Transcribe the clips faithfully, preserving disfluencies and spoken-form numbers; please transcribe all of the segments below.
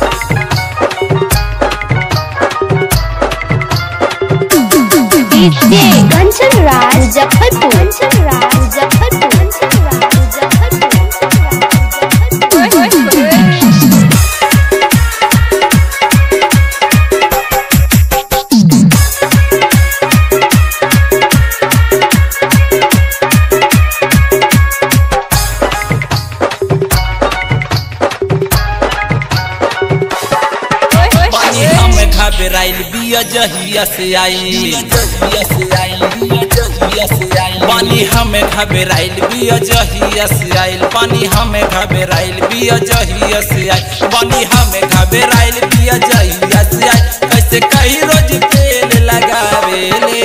कंचन राज मुजफ्फरपुर कंचन राज मुजफ्फरपुर कंचन राज मुजफ्फरपुर घबराइल बिया जहिया से आई पानी हमें घबराइल बिया जहिया से आइल पानी हमें घबराइल बिया जहिया से आई पानी हमें घबराइल बिया जहिया से आई कैसे कहीं रोज तेल लगावेले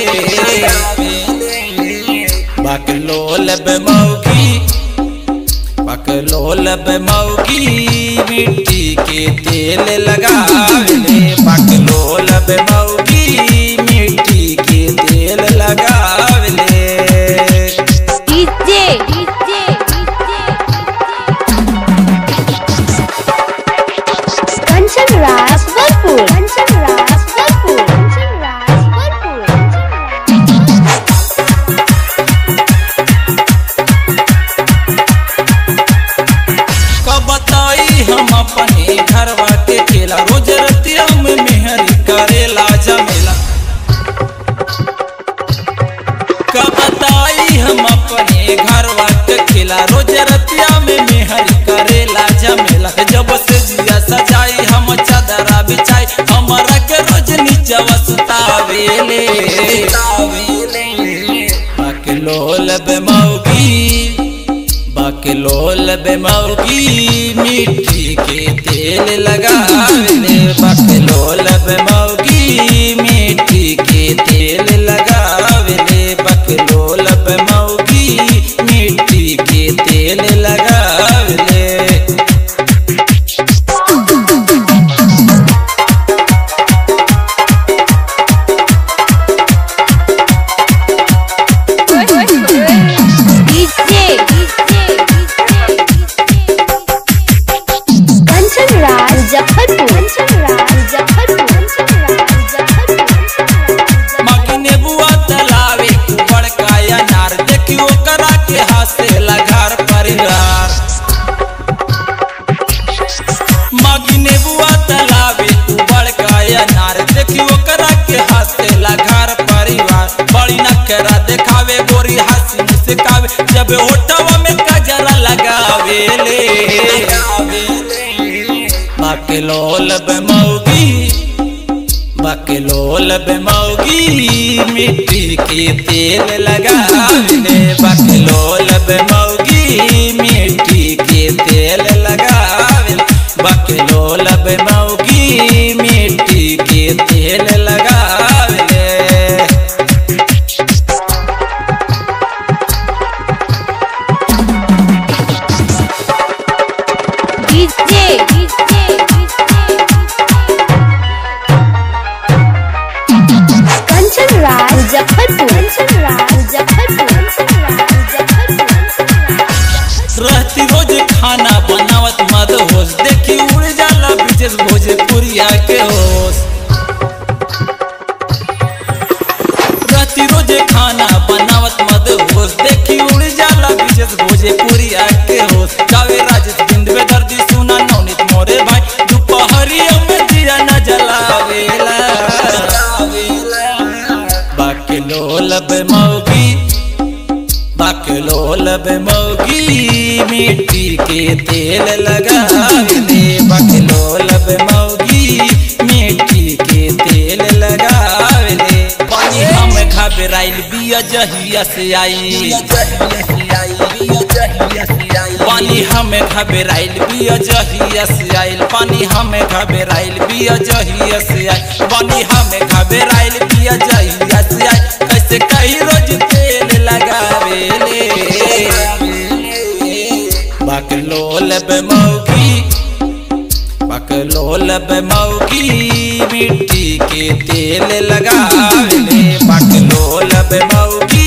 बकलोल बेमौगी बकलोल बेमौगी मिट्टी के तेल लगावेले बकलोल बेमौगी मिट्टी के तेल लगावेले डीजे डीजे कंचन राज मुजफ्फरपुर कंचन राज मुजफ्फरपुर कंचन राज मुजफ्फरपुर हम अपने घरवा के खेला रोज रतिया में मेहरी करेला जमेला कब बताई हम अपने घरवा के खेला रोज रतिया में मेहरी करेला जमेला जब से जिया सजाई हम चादरा बिछाई हमारा के रोज नीचे सुतावेले बकलोल बेमौगी बकलोल बेमौगी मिट्टी के तेल लगावेले बकलोल बेमौगी मिट्टी के तेल लगावेले बकलोल बेमौगी मिट्टी के तेल लगावेले देखावे गोरी हंसी मुस्कावे जब होठवा में गजरा लगावेले बकलोल बेमौगी बकलोल बेमौगी मिट्टी के तेल लगावेले बकलोल बेमौगी मिट्टी के तेल लगावेले बकलोल बेमौगी मिट्टी के तेल लगावेले कंचन राज मुजफ्फरपुर कंचन राज मुजफ्फरपुर कंचन राज मुजफ्फरपुर रहती रोज खाना बनावत मद होश देखी उड़ जाला विशेष भोजपुरिया के होश रहती रोज खाना बनावत मद होश देखी उड़ जाला विशेष भोजपुरिया के होश गावे राजेश बिंदवे दर्दी सुना नवनीत मोरे भाई दोपहरिया में दिया न जलावेला बकलोल बेमौगी बकलोल बेमौगी मिट्टी के तेल लगावेले बकलोल बेमौगी मिट्टी के तेल लगावेले पानी हम घबराइल बिया जहिया से आई पानी हमें घबराइल बिया जहिया से आइल पानी हमें घबराइल बिया जहिया से आइल पानी हमें घबराइल बिया जहिया से आइल कैसे कहीं रोज तेल लगावेले बकलोल बेमौगी बकलोल बेमौगी मिट्टी के तेल लगावेले बकलोल बेमौगी